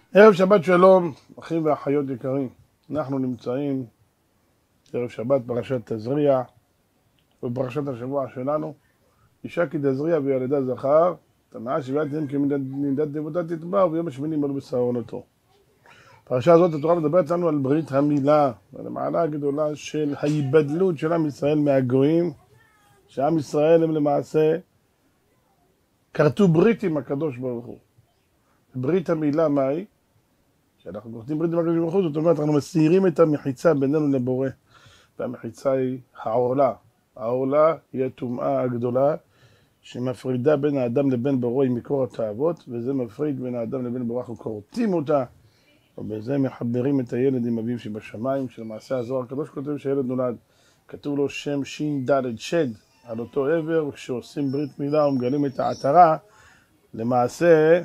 ערב שבת שלום, אחים ואחיות יקרים. אנחנו נמצאים ערב שבת פרשת תזריע, ובפרשת השבוע שלנו, אישה כי תזריע וילדה זכר, תנאה שביעת להם כמידת דבותה תטבע, וביום השמיני מלאו בשערונתו. פרשה הזאת התורה מדברת לנו על ברית המילה, על המעלה הגדולה של ההיבדלות של עם ישראל מהגויים, שעם ישראל הם למעשה כרתו ברית עם הקדוש ברוך הוא. ברית המילה מהי? כשאנחנו כורתים ברית עם הקדוש ברוך הוא, זאת אומרת, אנחנו מסיירים את המחיצה בינינו לבורא. והמחיצה היא העורלה. העורלה היא הטומאה הגדולה שמפרידה בין האדם לבין בורא עם מקור התאוות, וזה מפריד בין האדם לבין בורא, אנחנו כורתים אותה, ובזה מחברים את הילד עם אביו שבשמיים, שלמעשה הזוהר הקדוש כותב שהילד נולד. כתוב לו שם שין דלת שד על אותו עבר, וכשעושים ברית מילה ומגלים את העטרה, למעשה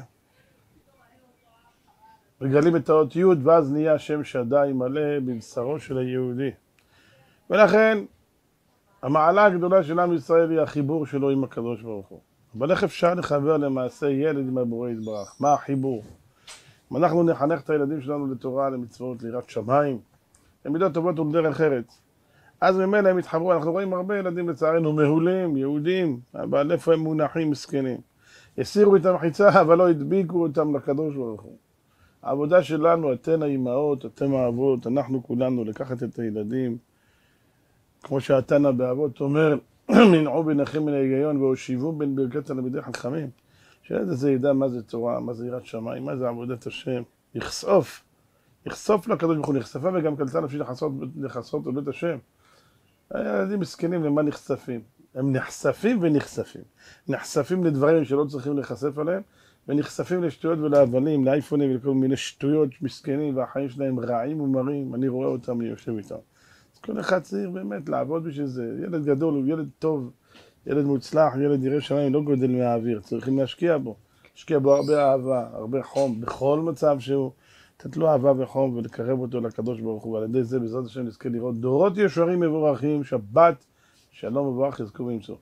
מגלים את האות י' ואז נהיה שם שדי מלא בבשרו של היהודי. ולכן המעלה הגדולה של עם ישראל היא החיבור שלו עם הקדוש ברוך הוא. אבל איך אפשר לחבר למעשה ילד עם הבורא יתברך? מה החיבור? אם אנחנו נחנך את הילדים שלנו לתורה, למצוות, ליראת שמיים, למידות טובות ולדרך ארץ, אז ממילא הם יתחברו. אנחנו רואים הרבה ילדים לצערנו מהולים, יהודים, אבל איפה הם מונחים מסכנים. הסירו את המחיצה אבל לא הדביקו אותם לקדוש ברוך הוא. העבודה שלנו, אתן האימהות, אתם האבות, אנחנו כולנו לקחת את הילדים, כמו שהתנא באבות אומר, מנעו ביניכם מן ההיגיון והושיבו בין ברכת תלמידי חכמים. שהילד הזה ידע מה זה תורה, מה זה יראת שמיים, מה זה עבודת השם. יחשוף לקדוש ברוך הוא, נחשפה וגם קלטה נפשי לכסות בבית השם. הילדים מסכנים למה נחשפים? הם נחשפים ונחשפים. נחשפים לדברים שלא צריכים להיחשף עליהם, ונחשפים לשטויות ולהבלים, לאייפונים ולכל מיני שטויות מסכנים, והחיים שלהם רעים ומרים, אני רואה אותם, אני יושב איתם. אז כל אחד צריך באמת לעבוד בשביל זה. ילד גדול הוא ילד טוב, ילד מוצלח, ילד ירא שמיים, לא גודל מהאוויר, צריכים להשקיע בו. להשקיע בו הרבה אהבה, הרבה חום, בכל מצב שהוא, לתת לו אהבה וחום ולקרב אותו לקדוש ברוך הוא. ועל ידי זה בעזרת השם נזכה לראות דורות ישרים מבורכים, שבת, שלום וברך, יזכו וימצאו.